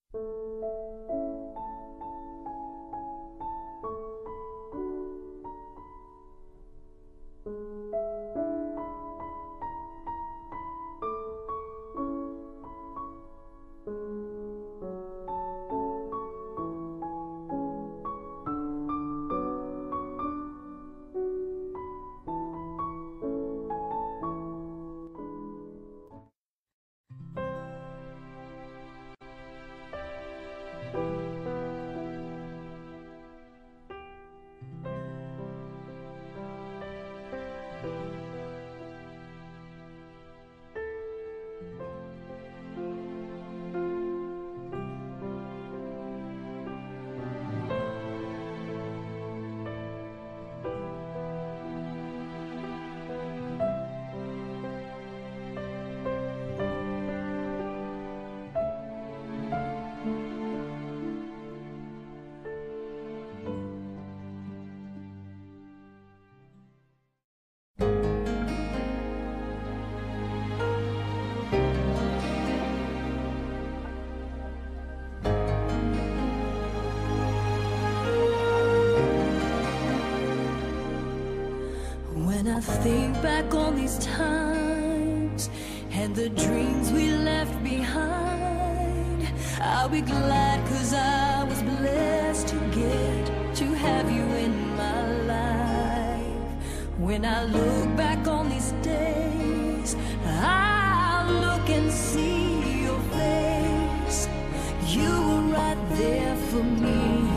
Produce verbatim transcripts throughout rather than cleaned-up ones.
When I think back on these times and the dreams we left behind, I'll be glad 'cause I was blessed to get to have you in my life. When I look back on these days, I'll look and see your face. You were right there for me.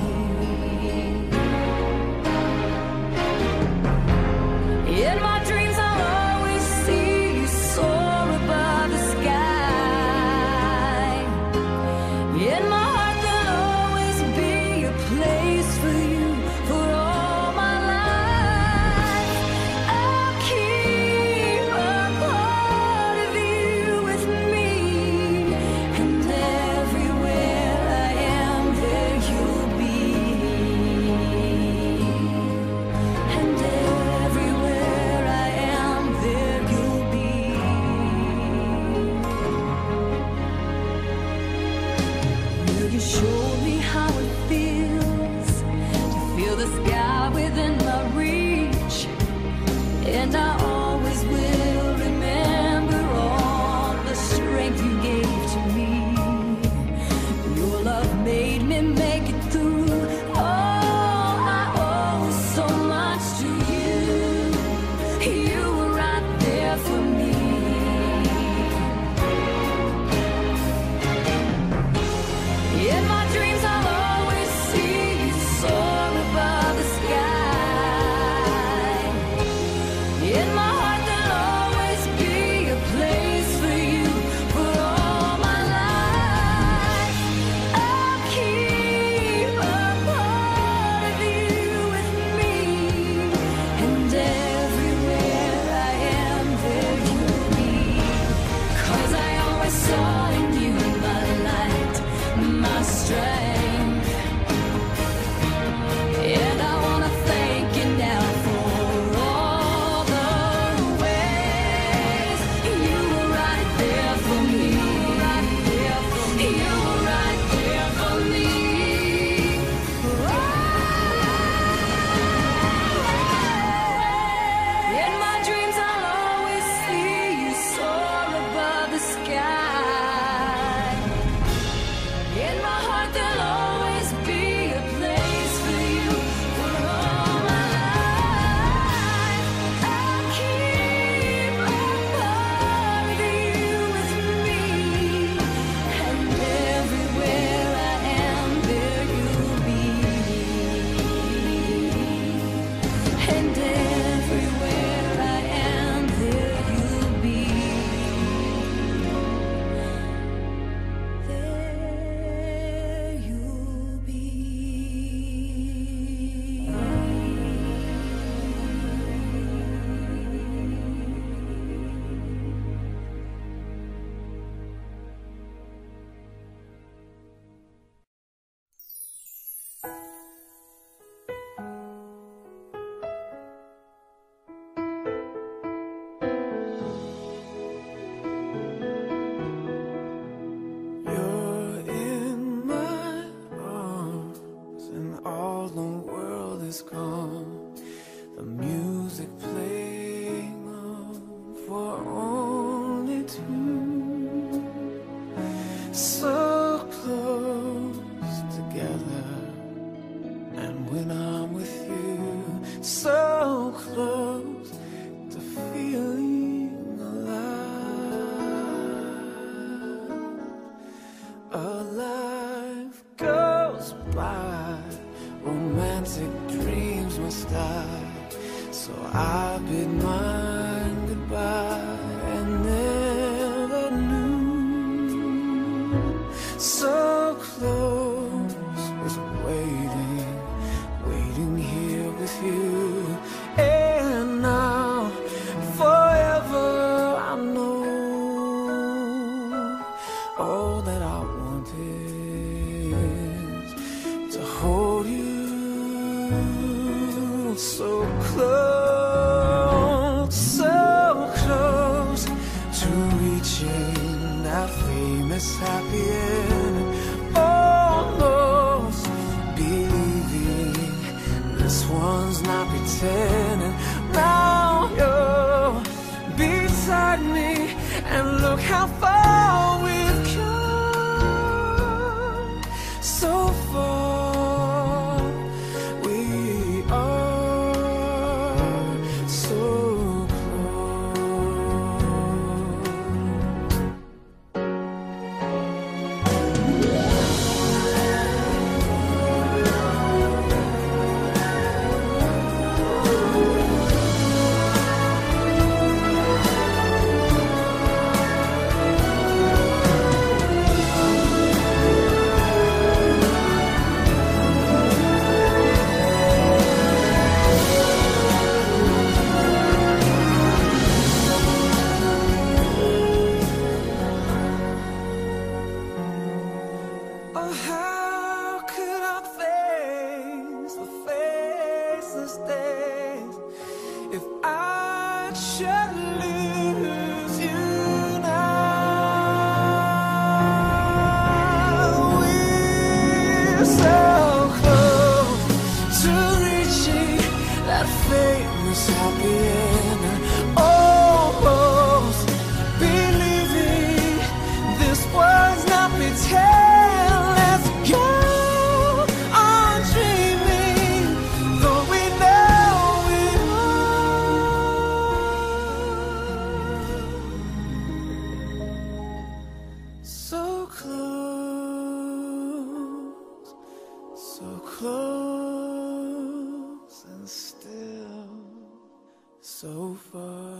In my dreams I'll always see you soar above the sky. In my heart there'll always be a place for you for all my life. I'll keep a part of you with me, and everywhere I am there you'll be. And everywhere I am there you'll be. Will you show me how it feels to feel the sky within my reach? And I always will remember all the strength you gave to me. Your love made me make it through. Oh, I owe so much to you. You were right there for me. In my dreams I'll always see you soar above the sky. In my A life goes by, romantic dreams must die. So I bid mine goodbye and never knew. So close, was waiting, waiting here with you. And now, forever I know all that I want is to hold you so close, so close to reaching that famous happy end. Almost believing this one's not pretending. Now you're beside me, and look how far we've come. So far we are so happy end. Almost believing this was not pretend. Let's go on dreaming, though we know we are so close, so close, and still so far.